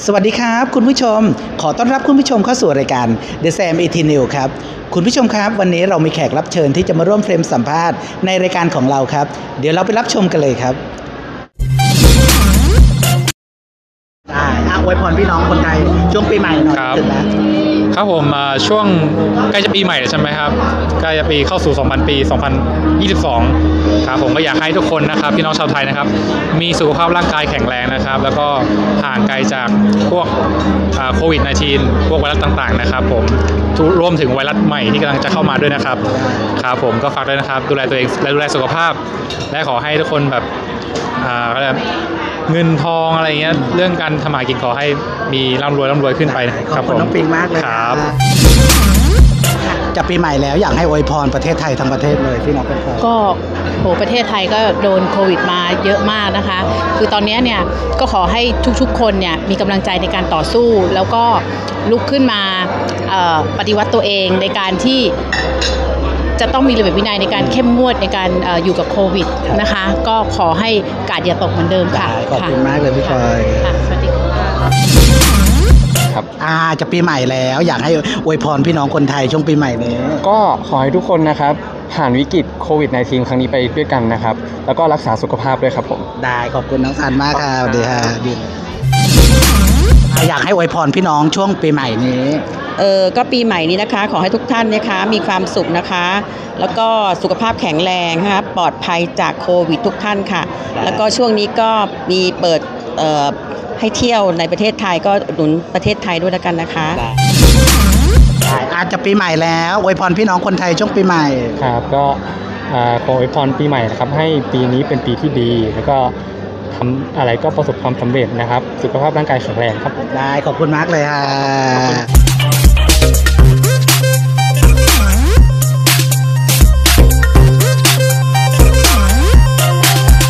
สวัสดีครับคุณผู้ชมขอต้อนรับคุณผู้ชมเข้าสู่รายการ The Sam 18 New ครับคุณผู้ชมครับวันนี้เรามีแขกรับเชิญที่จะมาร่วมเฟรมสัมภาษณ์ในรายการของเราครับเดี๋ยวเราไปรับชมกันเลยครับอวยพรพี่น้องคนไทยช่วงปีใหม่หน่อยถึงนะครับผมช่วงใกล้จะปีใหม่ใช่ไหมครับใกล้จะปีเข้าสู่ปี 2022 ครับผมก็อยากให้ทุกคนนะครับพี่น้องชาวไทยนะครับมีสุขภาพร่างกายแข็งแรงนะครับแล้วก็ห่างไกลจากพวกโควิด -19 พวกไวรัสต่างๆนะครับผมรวมถึงไวรัสใหม่ที่กำลังจะเข้ามาด้วยนะครับครับผมก็ฝากด้วยนะครับดูแลตัวเองและดูแลสุขภาพและขอให้ทุกคนแบบเงินทองอะไรเงี้ยเรื่องการทำมาหากินขอให้มีร่ำรวยขึ้นไปครับผมขอบคุณน้องปิงมากเลยครับจะปีใหม่แล้วอยากให้อวยพรประเทศไทยทั้งประเทศเลยพี่น้องเป็นคนก็ประเทศไทยก็โดนโควิดมาเยอะมากนะคะคือตอนนี้เนี่ยก็ขอให้ทุกๆคนเนี่ยมีกำลังใจในการต่อสู้แล้วก็ลุกขึ้นมาปฏิวัติตัวเองในการที่จะต้องมีระเบียบวินัยในการเข้มงวดในการอยู่กับโควิดนะคะก็ขอให้กาดอย่าตกเหมือนเดิมค่ะขอบคุณมากเลยพี่พลอยสวัสดีค่ะครับจะปีใหม่แล้วอยากให้อวยพรพี่น้องคนไทยช่วงปีใหม่นี้ก็ขอให้ทุกคนนะครับผ่านวิกฤตโควิด -19 ครั้งนี้ไปด้วยกันนะครับแล้วก็รักษาสุขภาพด้วยครับผมได้ขอบคุณน้องซันมากครับสวัสดีค่ะอยากให้อวยพรพี่น้องช่วงปีใหม่นี้ก็ปีใหม่นี้นะคะขอให้ทุกท่านนะคะมีความสุขนะคะแล้วก็สุขภาพแข็งแรงนะคะปลอดภัยจากโควิดทุกท่านค่ะแล้วก็ช่วงนี้ก็มีเปิดให้เที่ยวในประเทศไทยก็หนุนประเทศไทยด้วยแล้วกันนะคะอาจจะปีใหม่แล้วอวยพรพี่น้องคนไทยช่วงปีใหม่ครับก็ขออวยพรปีใหม่นะครับให้ปีนี้เป็นปีที่ดีแล้วก็ทำอะไรก็ประสบความสำเร็จนะครับสุขภาพร่างกายแข็งแรงครับได้ขอบคุณมากเลยค่ะ